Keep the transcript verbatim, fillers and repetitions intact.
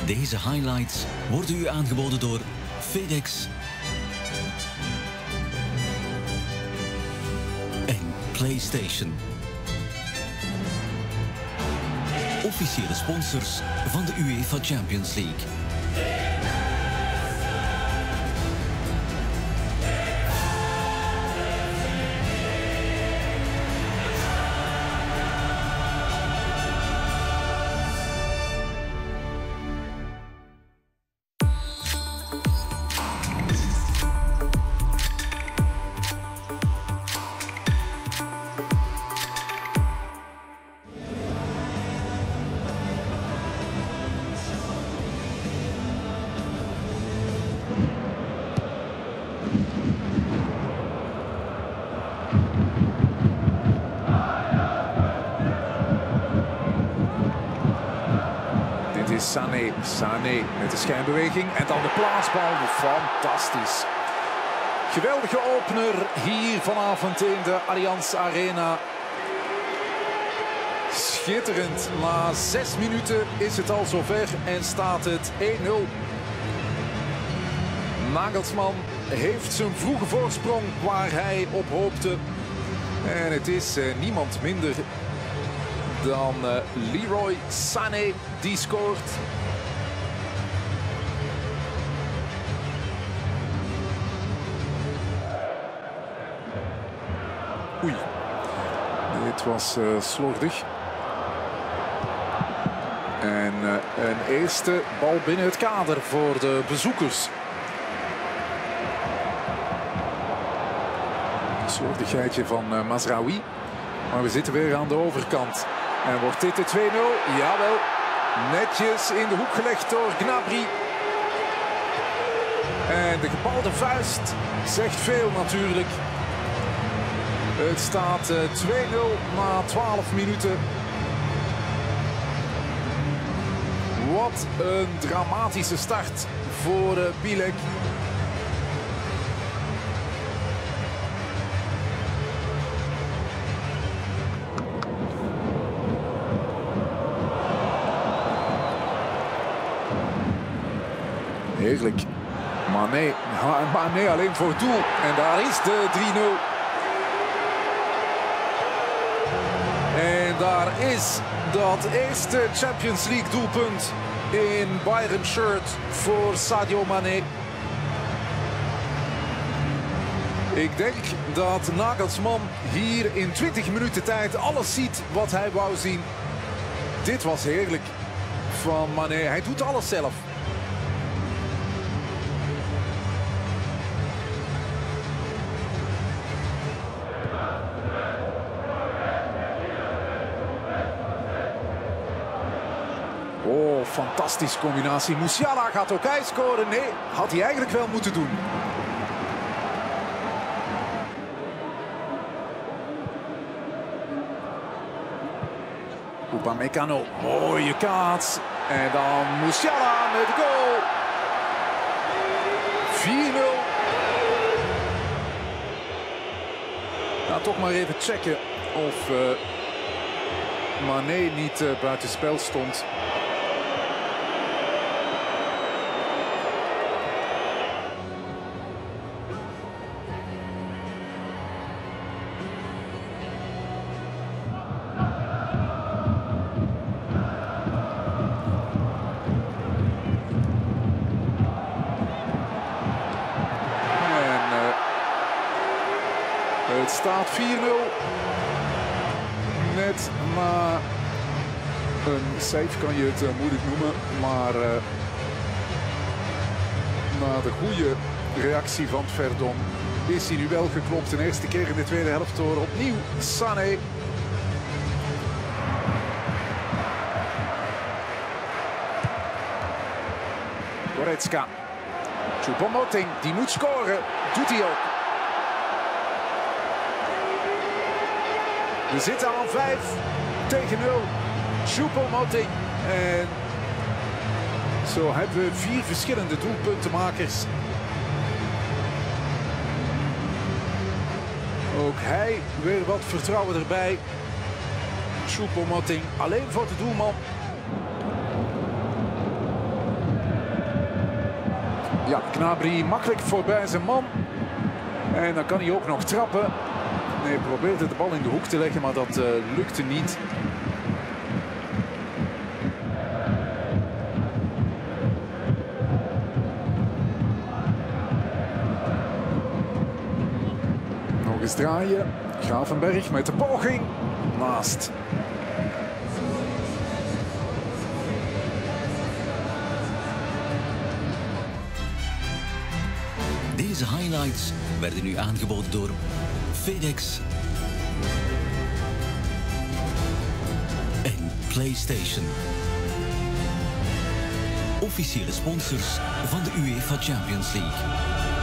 Deze highlights worden u aangeboden door FedEx en PlayStation. Officiële sponsors van de UEFA Champions League. Sané, Sané met de schijnbeweging en dan de plaatsbal. Fantastisch. Geweldige opener hier vanavond in de Allianz Arena. Schitterend. Na zes minuten is het al zover en staat het één nul. Nagelsman heeft zijn vroege voorsprong waar hij op hoopte. En het is uh, niemand minder dan uh, Leroy Sané die scoort. Oei, dit was uh, slordig. En uh, een eerste bal binnen het kader voor de bezoekers. Een slordigheidje van uh, Mazraoui. Maar we zitten weer aan de overkant. En wordt dit de twee nul? Jawel. Netjes in de hoek gelegd door Gnabry. En de gebalde vuist zegt veel natuurlijk. Het staat twee nul na twaalf minuten. Wat een dramatische start voor Bilek. Heerlijk. Mané, Mané alleen voor het doel. En daar is de drie nul. En daar is dat eerste Champions League doelpunt in Bayern shirt voor Sadio Mané. Ik denk dat Nagelsman hier in twintig minuten tijd alles ziet wat hij wou zien. Dit was heerlijk van Mané. Hij doet alles zelf. Oh, fantastische combinatie. Musiala gaat ook hij scoren. Nee, had hij eigenlijk wel moeten doen. Upamecano, mooie kaats. En dan Musiala met de goal. vier nul. Nou, toch maar even checken of uh, Mané niet uh, buitenspel stond. Het staat vier nul. Net na een save kan je het uh, moeilijk noemen. Maar uh, na de goede reactie van Verdon is hij nu wel geklopt. De eerste keer in de tweede helft door opnieuw Sané. Goretzka. Choupo-Moting, die moet scoren. Doet hij ook. We zitten aan vijf tegen nul. Choupo-Moting. En zo hebben we vier verschillende doelpuntenmakers. Ook hij weer wat vertrouwen erbij. Choupo-Moting alleen voor de doelman. Ja, Gnabry makkelijk voorbij zijn man. En dan kan hij ook nog trappen. Nee, probeerde de bal in de hoek te leggen, maar dat uh, lukte niet. Nog eens draaien. Gravenberg met de poging. Naast. Deze highlights werden u aangeboden door FedEx en PlayStation. Officiële sponsors van de UEFA Champions League.